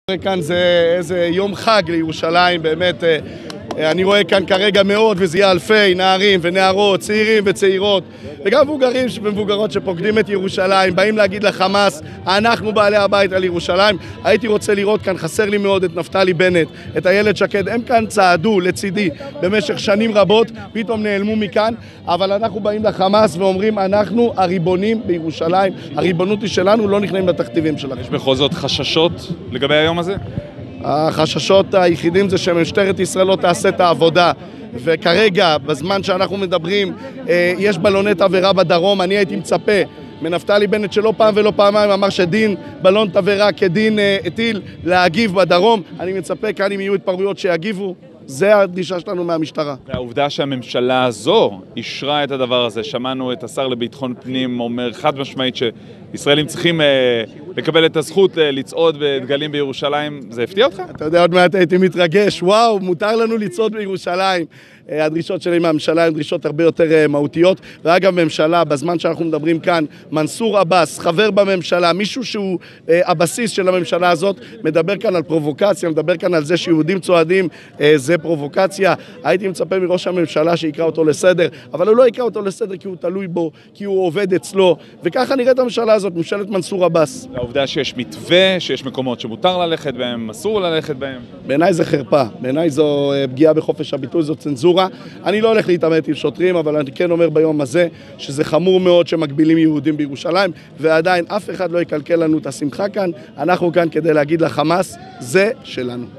כאן זה איזה יום חג לירושלים, באמת אני רואה כאן כרגע מאות וזה יהיה אלפי נערים ונערות, צעירים וצעירות וגם מבוגרים ומבוגרות שפוקדים את ירושלים, באים להגיד לחמאס, אנחנו בעלי הבית על ירושלים. הייתי רוצה לראות כאן, חסר לי מאוד את נפתלי בנט, את איילת שקד, הם כאן צעדו לצידי במשך שנים רבות, פתאום נעלמו מכאן, אבל אנחנו באים לחמאס ואומרים, אנחנו הריבונים בירושלים, הריבונות היא שלנו, לא נכנעים לתכתיבים שלנו. יש בכל זאת חששות לגבי היום הזה? החששות היחידים זה שמשטרת ישראל לא תעשה את העבודה, וכרגע, בזמן שאנחנו מדברים, יש בלוני תבערה בדרום. אני הייתי מצפה מנפתלי בנט שלא פעם ולא פעמיים אמר שדין בלון תבערה כדין טיל להגיב בדרום. אני מצפה כאן אם יהיו התפרעויות שיגיבו. זה הדרישה שלנו מהמשטרה. והעובדה שהממשלה הזו אישרה את הדבר הזה, שמענו את השר לביטחון פנים אומר חד משמעית שישראלים צריכים לקבל את הזכות לצעוד בדגלים בירושלים, זה הפתיע אותך? אתה יודע, עוד מעט הייתי מתרגש, וואו, מותר לנו לצעוד בירושלים. הדרישות שלי מהממשלה הן דרישות הרבה יותר מהותיות, ואגב ממשלה, בזמן שאנחנו מדברים כאן, מנסור עבאס, חבר בממשלה, מישהו שהוא הבסיס של הממשלה הזאת, מדבר כאן על פרובוקציה, מדבר כאן על זה שיהודים צועדים, זה פרובוקציה. הייתי מצפה מראש הממשלה שיקרא אותו לסדר, אבל הוא לא יקרא אותו לסדר כי הוא תלוי בו, כי הוא עובד אצלו, וככה נראית הממשלה הזאת, ממשלת מנסור עבאס. העובדה שיש מתווה, שיש מקומות שמותר ללכת בהם, אסור ללכת בהם. בעיניי זה חרפה, בעיניי זו פגיעה בחופש הביטוי, זו צנזורה. אני לא הולך להתעמת עם שוטרים, אבל אני כן אומר ביום הזה שזה חמור מאוד שמגבילים יהודים בירושלים, ועדיין אף אחד לא יקלקל לנו את השמחה כאן. אנחנו כאן כדי להגיד לחמאס, זה שלנו.